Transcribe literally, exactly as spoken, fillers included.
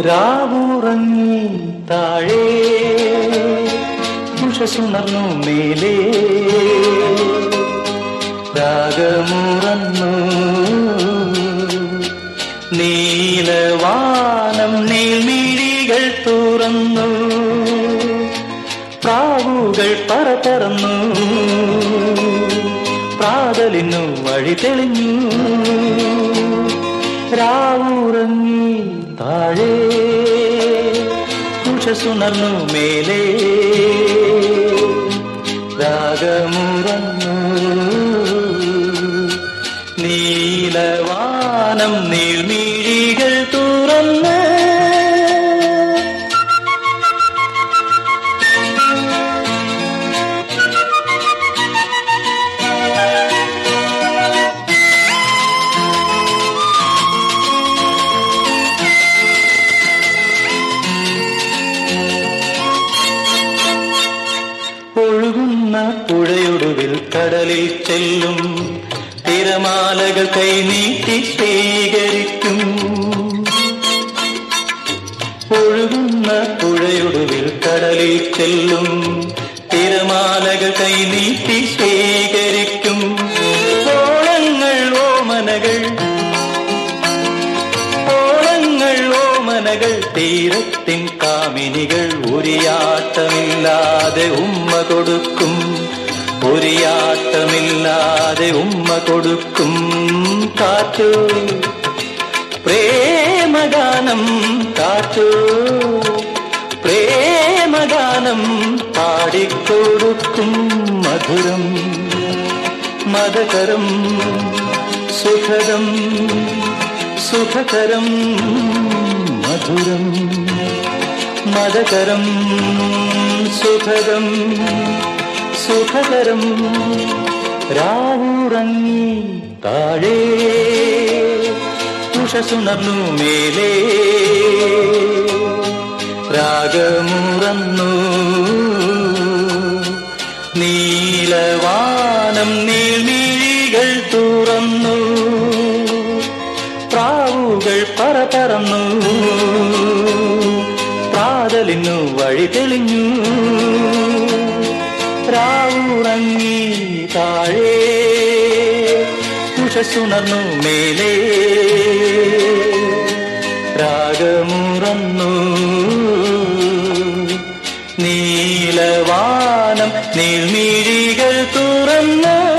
രാവുറങ്ങി താഴേ ഉഷസുണർന്നു മേലേ രാഗമുറന്നു നീലവാനം നീൽമിഴികൾ തുറന്നു പ്രാവുകൾ പറന്നു പ്രാതലിനു വഴി തെളിഞ്ഞു രാവുറങ്ങി താഴേ ഉഷസുണർന്നു മേലേ രാഗമുറന്നു നീലവാനം നീൽമിഴികൾ തുറന്നു ഒഴുകുന്ന പുഴയൊടുവിൽ കടലിൽ ചെല്ലും തിരമാലകൾ കൈനീട്ടി സ്വീകരിക്കും ഒഴുകുന്ന പുഴയൊടുവിൽ കടലിൽ ചെല്ലും തിരമാലകൾ കൈനീട്ടി സ്വീകരിക്കും ഓളങ്ങൾ ഓമനകൾ ഓളങ്ങൾ ഓമനകൾ തീരത്തിൻ കാമിനികൾ ഉരിയാട്ടമില്ലാതെ ഉമ്മ കൊടുക്കും ഉരിയാട്ടമില്ലാതെ ഉമ്മ കൊടുക്കും കാറ്റു പ്രേമഗാനം കാറ്റു പ്രേമഗാനം പാടിക്കൊടുക്കും മധുരം മദകരം സുഖദം സുഖകരം മധുരം മദകരം സുഖദം സുഖകരം രാവുറങ്ങി താഴേ ഉഷസുണർന്നു മേലേ രാഗമുറന്നു നീലവാനം നീൽമിഴികൾ തുറന്നു പ്രാവുകൾ പറന്നു പ്രാതലിനു വഴി തെളിഞ്ഞു രാവുറങ്ങി താഴേ ഉഷസുണർന്നു മേലേ രാഗമുറന്നു നീലവാനം നീൽമിഴികൾ തുറന്നു